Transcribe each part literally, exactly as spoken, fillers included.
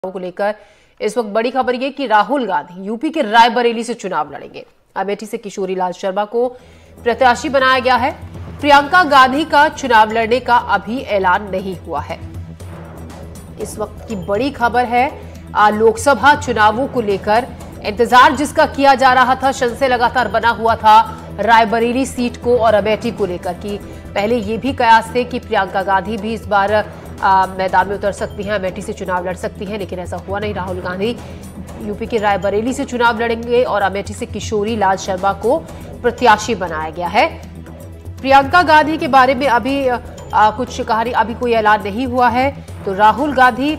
को लेकर इस वक्त बड़ी खबर यह कि राहुल गांधी यूपी के रायबरेली से चुनाव लड़ेंगे। अमेठी से किशोरी लाल शर्मा को प्रत्याशी बनाया गया है। प्रियंका गांधी का चुनाव लड़ने का अभी ऐलान नहीं हुआ है। इस वक्त की बड़ी खबर है लोकसभा चुनावों को लेकर इंतजार जिसका किया जा रहा था, संशय लगातार बना हुआ था रायबरेली सीट को और अमेठी को लेकर कि पहले ये भी कयास थे कि प्रियंका गांधी भी इस बार आ, मैदान में उतर सकती हैं, अमेठी से चुनाव लड़ सकती हैं, लेकिन ऐसा हुआ नहीं। राहुल गांधी यूपी के रायबरेली से चुनाव लड़ेंगे और अमेठी से किशोरी लाल शर्मा को प्रत्याशी बनाया गया है। प्रियंका गांधी के बारे में अभी आ, कुछ कहानी अभी कोई ऐलान नहीं हुआ है। तो राहुल गांधी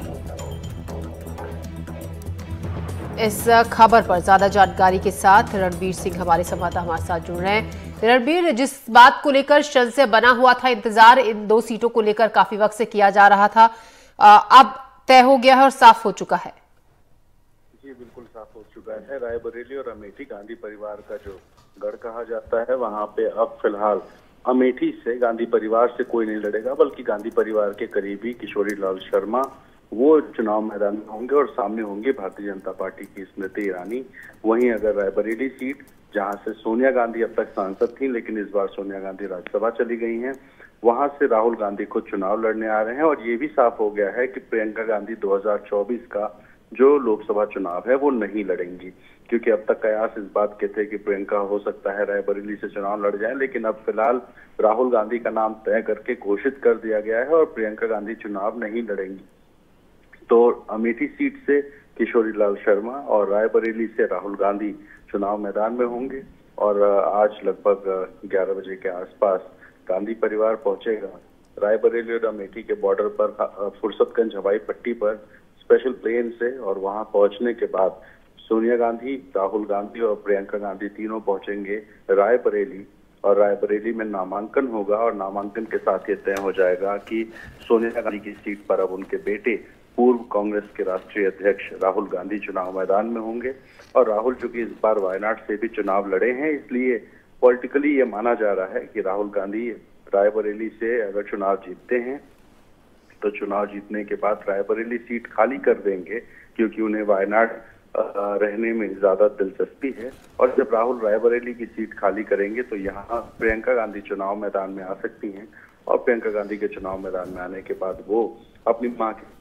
इस खबर पर ज्यादा जानकारी के साथ रणबीर सिंह हमारे संवाददाता हमारे साथ जुड़ रहे हैं। रणबीर, जिस बात को लेकर संशय बना हुआ था, इंतजार इन दो सीटों को लेकर काफी वक्त से किया जा रहा था, अब तय हो गया है और साफ हो चुका है। जी बिल्कुल साफ हो चुका है। रायबरेली और अमेठी गांधी परिवार का जो गढ़ कहा जाता है, वहां पे अब फिलहाल अमेठी से गांधी परिवार से कोई नहीं लड़ेगा, बल्कि गांधी परिवार के करीबी किशोरी लाल शर्मा वो चुनाव मैदान में होंगे और सामने होंगे भारतीय जनता पार्टी की स्मृति ईरानी। वहीं अगर रायबरेली सीट, जहां से सोनिया गांधी अब तक सांसद थी, लेकिन इस बार सोनिया गांधी राज्यसभा चली गई हैं, वहां से राहुल गांधी खुद चुनाव लड़ने आ रहे हैं। और ये भी साफ हो गया है कि प्रियंका गांधी दो हज़ार चौबीस का जो लोकसभा चुनाव है वो नहीं लड़ेंगी, क्योंकि अब तक कयास इस बात के थे कि प्रियंका हो सकता है रायबरेली से चुनाव लड़ जाए, लेकिन अब फिलहाल राहुल गांधी का नाम तय करके घोषित कर दिया गया है और प्रियंका गांधी चुनाव नहीं लड़ेंगी। तो अमेठी सीट से किशोरी लाल शर्मा और रायबरेली से राहुल गांधी चुनाव मैदान में होंगे। और आज लगभग ग्यारह बजे के आसपास गांधी परिवार पहुंचेगा रायबरेली और अमेठी के बॉर्डर पर फुर्सतगंज हवाई पट्टी पर स्पेशल प्लेन से। और वहां पहुंचने के बाद सोनिया गांधी, राहुल गांधी और प्रियंका गांधी तीनों पहुंचेंगे रायबरेली और रायबरेली में नामांकन होगा। और नामांकन के साथ ये तय हो जाएगा कि सोनिया गांधी की सीट पर अब उनके बेटे पूर्व कांग्रेस के राष्ट्रीय अध्यक्ष राहुल गांधी चुनाव मैदान में होंगे। और राहुल चूंकि इस बार वायनाड से भी चुनाव लड़े हैं, इसलिए पॉलिटिकली ये माना जा रहा है कि राहुल गांधी रायबरेली से अगर चुनाव जीतते हैं तो चुनाव जीतने के बाद रायबरेली सीट खाली कर देंगे, क्योंकि उन्हें वायनाड रहने में ज्यादा दिलचस्पी है। और जब राहुल रायबरेली की सीट खाली करेंगे तो यहाँ प्रियंका गांधी चुनाव मैदान में आ सकती हैं। और प्रियंका गांधी के चुनाव मैदान में आने के बाद वो अपनी मां की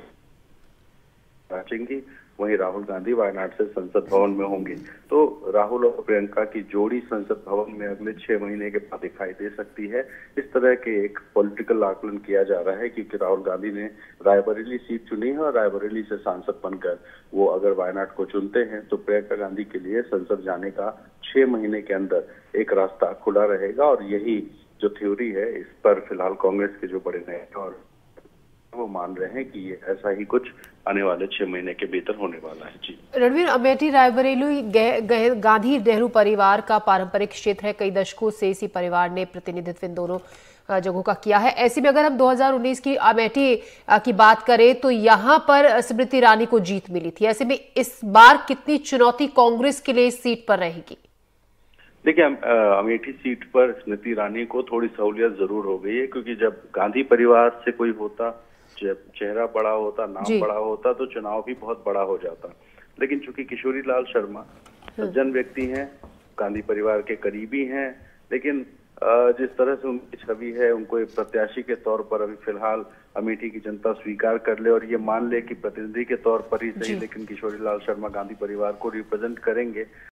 पहुंचेंगी, वहीं राहुल गांधी वायनाड से संसद भवन में होंगे। तो राहुल और प्रियंका की जोड़ी संसद भवन में अगले छह महीने के बाद दिखाई दे सकती है। इस तरह के एक पॉलिटिकल आकलन किया जा रहा है, क्योंकि राहुल गांधी ने रायबरेली सीट चुनी है और रायबरेली से सांसद बनकर वो अगर वायनाड को चुनते हैं तो प्रियंका गांधी के लिए संसद जाने का छह महीने के अंदर एक रास्ता खुला रहेगा। और यही जो थ्योरी है, इस पर फिलहाल कांग्रेस के जो बड़े नेता और वो मान रहे हैं कि ये ऐसा ही कुछ आने वाले छह महीने के भीतर होने वाला है। जी रणवीर, अमेठी रायबरेली गांधी नेहरू परिवार का पारंपरिक क्षेत्र है। कई दशकों से इसी परिवार ने प्रतिनिधित्व इन दोनों जगहों का किया है। ऐसे में अगर हम दो हज़ार उन्नीस की अमेठी की बात करें तो यहाँ पर स्मृति ईरानी को जीत मिली थी। ऐसे में इस बार कितनी चुनौती कांग्रेस के लिए इस सीट पर रहेगी? देखिए, अमेठी सीट पर स्मृति ईरानी को थोड़ी सहूलियत जरूर हो गई है, क्योंकि जब गांधी परिवार से कोई होता, चेहरा बड़ा होता, नाम बड़ा होता, तो चुनाव भी बहुत बड़ा हो जाता। लेकिन चूंकि किशोरी लाल शर्मा सज्जन व्यक्ति हैं, गांधी परिवार के करीबी हैं, लेकिन जिस तरह से उनकी छवि है, उनको एक प्रत्याशी के तौर पर अभी फिलहाल अमेठी की जनता स्वीकार कर ले और ये मान ले कि प्रतिनिधि के तौर पर ही सही, लेकिन किशोरी लाल शर्मा गांधी परिवार को रिप्रेजेंट करेंगे।